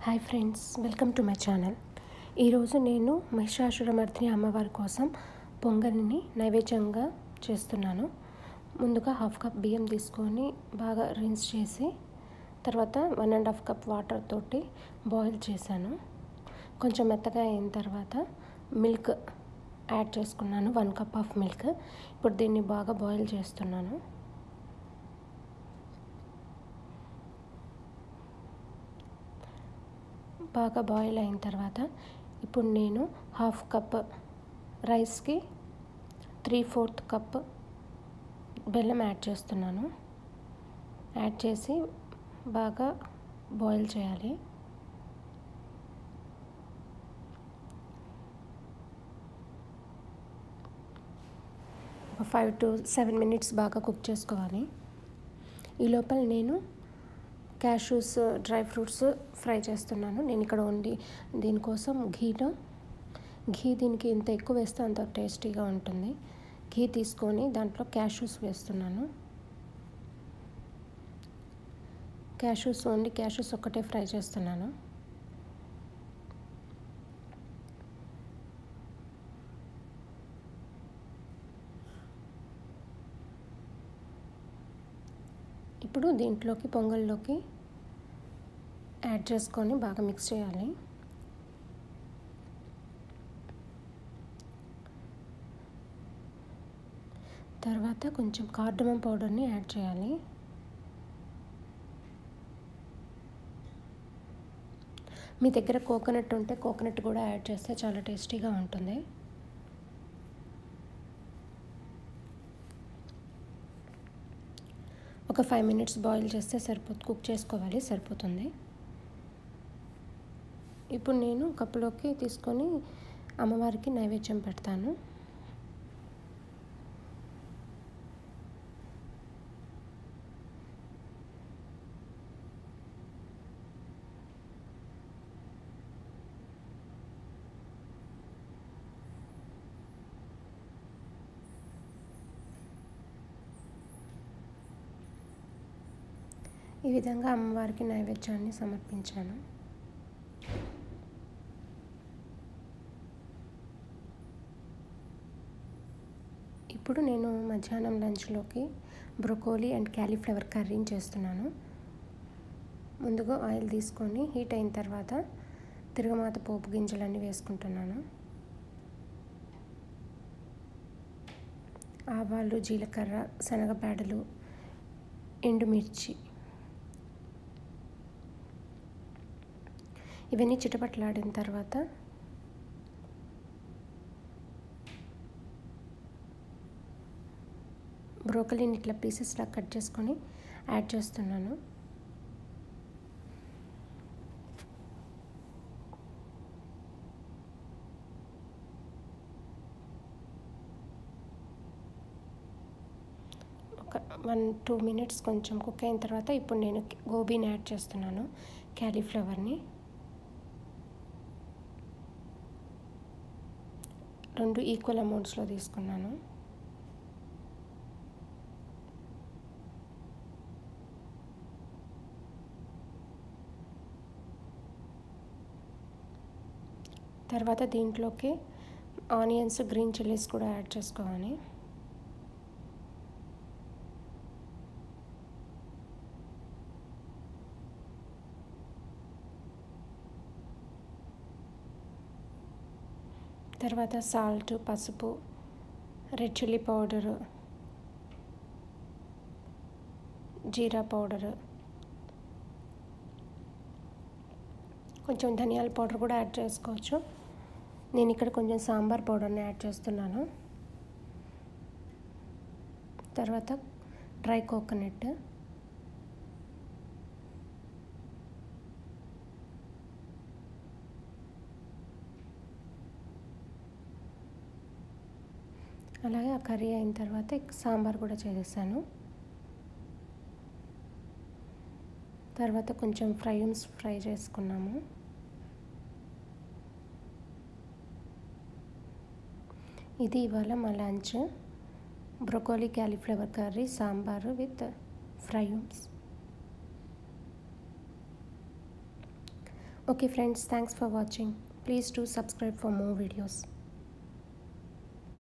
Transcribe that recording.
Hi friends, welcome to my channel. ఈరోజు నేను మహిషాసురమర్దిని అమ్మవారి కోసం పొంగలిని నైవేద్యంగా చేస్తున్నాను. ముందుగా 1/2 కప్ బియ్యం తీసుకొని బాగా రిన్స్ చేసి తర్వాత 1.5 కప్ వాటర్ తోటి బాయిల్ చేశాను. కొంచెం మెత్తగా అయిన తర్వాత మిల్క్ యాడ్ చేసుకున్నాను, 1 కప్ ఆఫ్ మిల్క్. ఇప్పుడు దీన్ని బాగా బాయిల్ చేస్తున్నాను. బాగా బాయిల్ అయిన తర్వాత ఇప్పుడు నేను 1/2 కప్ రైస్కి 3/4 కప్ బెల్లం యాడ్ చేస్తున్నాను. యాడ్ చేసి బాగా బాయిల్ చేయాలి. ఒక 5 to 7 minutes బాగా కుక్ చేసుకోవాలి. ఈ లోపల నేను క్యాష్యూస్, డ్రై ఫ్రూట్స్ ఫ్రై చేస్తున్నాను. నేను ఇక్కడ ఓన్లీ దీనికోసం ఘీ దీనికి ఎంత ఎక్కువ వేస్తే అంత టేస్టీగా ఉంటుంది. ఘీ తీసుకొని దాంట్లో క్యాష్యూస్ వేస్తున్నాను. ఓన్లీ క్యాష్యూస్ ఒక్కటే ఫ్రై చేస్తున్నాను. ఇప్పుడు దీంట్లోకి పొంగల్లోకి యాడ్ చేసుకొని బాగా మిక్స్ చేయాలి. తర్వాత కొంచెం కార్డమం పౌడర్ని యాడ్ చేయాలి. మీ దగ్గర కోకోనట్ ఉంటే కోకోనట్ కూడా యాడ్ చేస్తే చాలా టేస్టీగా ఉంటుంది. ఒక 5 minutes బాయిల్ చేస్తే కుక్ చేసుకోవాలి, సరిపోతుంది. ఇప్పుడు నేను కప్పులోకి తీసుకొని అమ్మవారికి నైవేద్యం పెడతాను. ఈ విధంగా అమ్మవారికి నైవేద్యాన్ని సమర్పించాను. ఇప్పుడు నేను మధ్యాహ్నం లంచ్లోకి బ్రొకోలీ అండ్ క్యాలీఫ్లవర్ కర్రీని చేస్తున్నాను. ముందుగా ఆయిల్ తీసుకొని హీట్ అయిన తర్వాత తిరగమాత పోపు గింజలన్నీ వేసుకుంటున్నాను. ఆవాలు, జీలకర్ర, శనగపాడలు, ఎండుమిర్చి ఇవన్నీ చిటపట్లాడిన తర్వాత బ్రోకలీని ఇట్లా పీసెస్లా కట్ చేసుకొని యాడ్ చేస్తున్నాను. ఒక 1-2 minutes కొంచెం కుక్ అయిన తర్వాత ఇప్పుడు నేను గోబీని యాడ్ చేస్తున్నాను, క్యాలీఫ్లవర్ని. 2 ఈక్వల్ అమౌంట్స్లో తీసుకున్నాను. తర్వాత దీంట్లోకి ఆనియన్స్, గ్రీన్ చిల్లీస్ కూడా యాడ్ చేసుకోవాలి. తర్వాత సాల్ట్, పసుపు, red chilli powder, jeera powder, కొంచెం ధనియాల పౌడర్ కూడా యాడ్ చేసుకోవచ్చు. నేను ఇక్కడ కొంచెం సాంబార్ పౌడర్ని యాడ్ చేస్తున్నాను. తర్వాత డ్రై కోకోనట్, అలాగే ఆ కర్రీ అయిన తర్వాత సాంబార్ కూడా చేసేసాను. తర్వాత కొంచెం ఫ్రై చేసుకున్నాము. ఇది ఇవాళ మా lunch. Broccoli cauliflower curry, sambar with fry. Okay friends, thanks for watching. Please do subscribe for more videos.